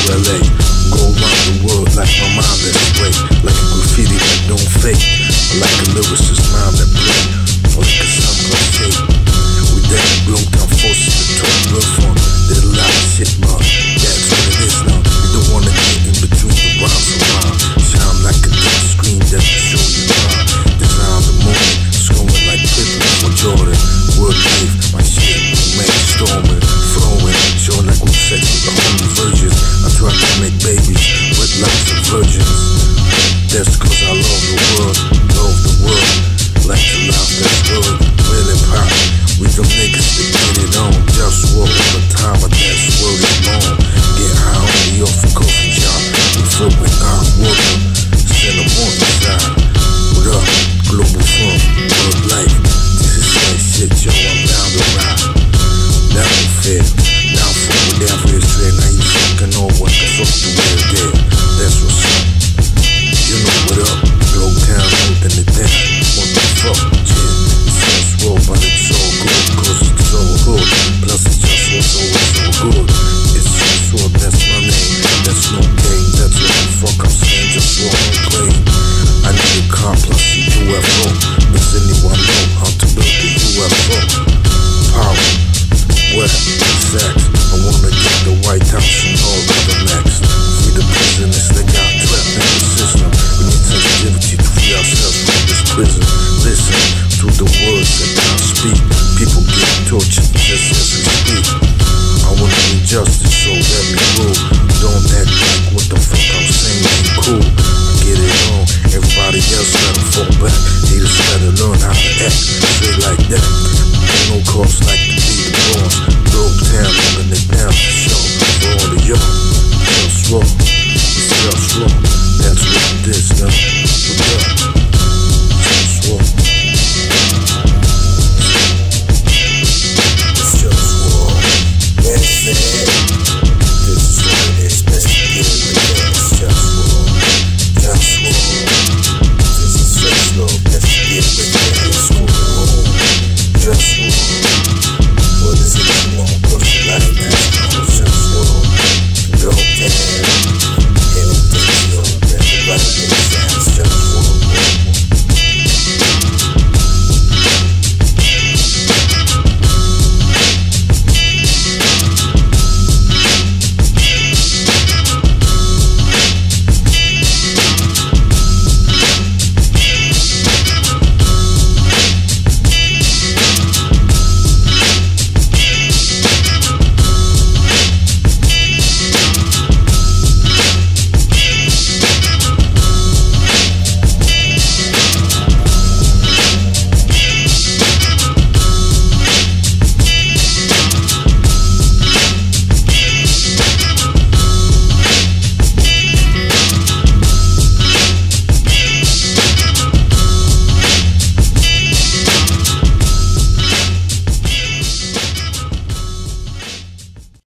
LA. Go around the world like my mind that's great. Like a graffiti that don't fake. Or like a lyricist mind that play. Or like a sound gonna say. We then Globetown forces to talk real fun. Did a lot of shit, but that's what it is now. You don't wanna get in between the rhymes and rhyme. Shine like a deep screen that will show you time. Design the moment, scrolling like Pippen or Jordan. Word life, my shit, man, storming, flowing, showing like we're sex with the holy virgins. I try to make babies with lots of virgins. That's cause I love the world, like the life that's good, real and pop. We them niggas that get it on, JustWar all the time, but that's word is long. Get high on the OFFiCiAL job, we fill with our water, send them on the side. What up, Globalfirm, world life, this is that shit, yo, I'm down to ride. That ain't fair, now fuck with that real straight, now you fucking know what the fuck you wear there. That's what's up, you know what up, Globetown holding it down, what the fuck, yeah. JustWar, but it's all good, cause it's so good. Plus it's JustWar, so it's so good. It's JustWar, that's my name, that's no game, that's what the fuck I'm saying, JustWar on claim. I need a car plus a UFO. Does anyone know how to build a UFO? Power, wet, sex, I wanna get the White House